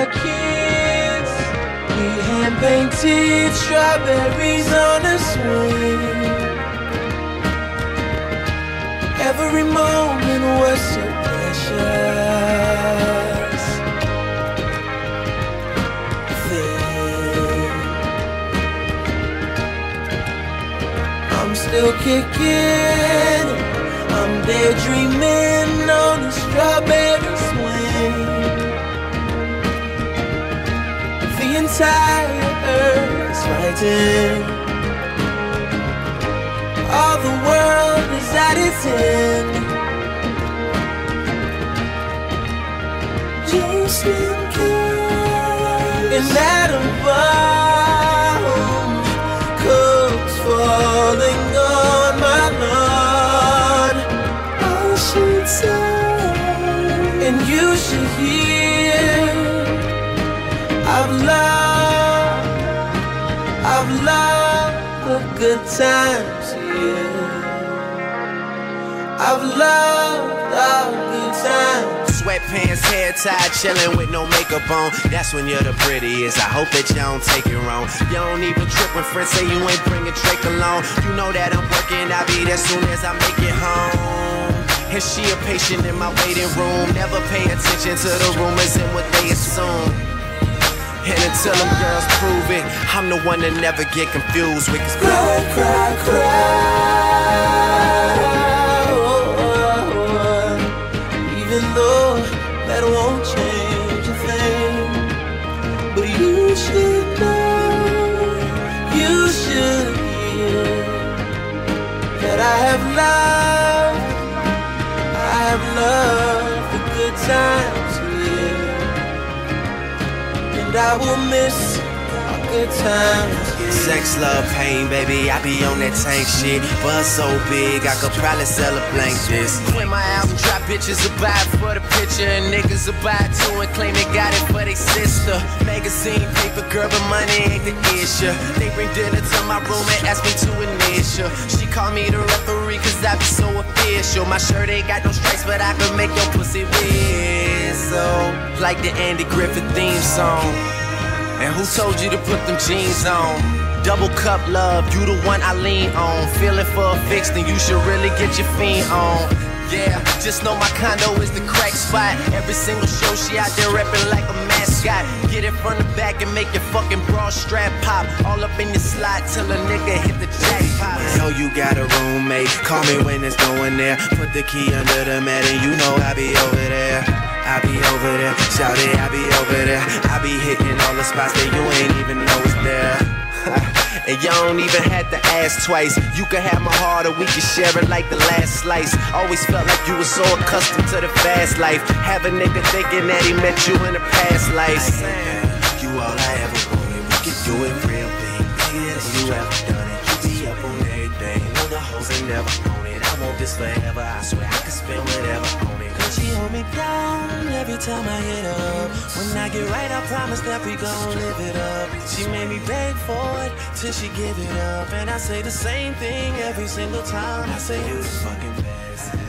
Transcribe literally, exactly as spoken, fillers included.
were kids, we hand-painted strawberries on a swing. Every moment was so precious. Then I'm still kicking, I'm daydreaming on a strawberry swing. The entire earth is fighting, all the world is at its end. Just in case an atom bomb comes falling on my lawn, I should say, and you should hear, I've loved, I've loved the good times here. I've loved our good times. Sweatpants, hair tied, chillin' with no makeup on. That's when you're the prettiest. I hope that you don't take it wrong. You don't even trip when friends say you ain't bringing Drake along. You know that I'm working, I'll be there soon as I make it home. And she a patient in my waiting room. Never pay attention to the rumors and what they assume. And until them girls prove it, I'm the one that never get confused with. Cause cry, cry, cry. Even though that won't change a thing, but you should know, you should hear that I have loved, I have loved the good times here, and I will miss our good times. Sex, love, pain, baby, I be on that tank shit. Buzz so big, I could probably sell a blank this. When my album drop, bitches will buy it for the picture, and niggas will buy it too and claim they got it for they sister. Magazine, paper, girl, but money ain't the issue. They bring dinner to my room and ask me to initial. She call me the referee cause I be so official. My shirt ain't got no stripes, but I can make your pussy whistle like the Andy Griffith theme song. And who told you to put them jeans on? Double cup love, you the one I lean on. Feeling for a fix, then you should really get your fiend on. Yeah, just know my condo is the crack spot. Every single show she out there reppin' like a mascot. Get it from the back and make your fucking bra strap pop. All up in your slot till a nigga hit the jackpot. Know you got a roommate, call me when it's going there. Put the key under the mat and you know I be over there. I be over there, shout it, I be over there. I be hitting all the spots that you ain't even know is there. And you don't even have to ask twice. You can have my heart or we can share it like the last slice. Always felt like you were so accustomed to the fast life. Have a nigga thinking that he met you in a past life. You all I ever wanted, we can do it real big. Bigger than you ever done it. You be up on everything, know the hoes ain't never on it. I want this forever, I swear I can spend whatever on it. She hold me down every time I hit up. When I get right, I promise that we gon' live it up. She made me beg for it till she give it up, and I say the same thing every single time. I say you the fucking best.